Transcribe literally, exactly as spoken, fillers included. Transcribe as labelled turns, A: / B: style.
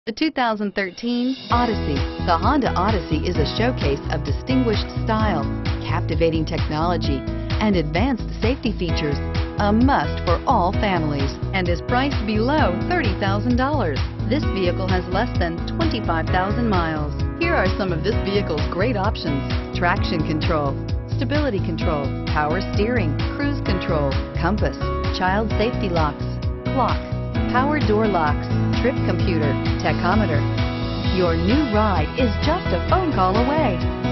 A: The two thousand thirteen Odyssey. The Honda Odyssey is a showcase of distinguished style, captivating technology, and advanced safety features. A must for all families and is priced below thirty thousand dollars. This vehicle has less than twenty-five thousand miles. Here are some of this vehicle's great options: traction control, stability control, power steering, cruise control, compass, child safety locks, clock, power door locks, trip computer, tachometer. Your new ride is just a phone call away.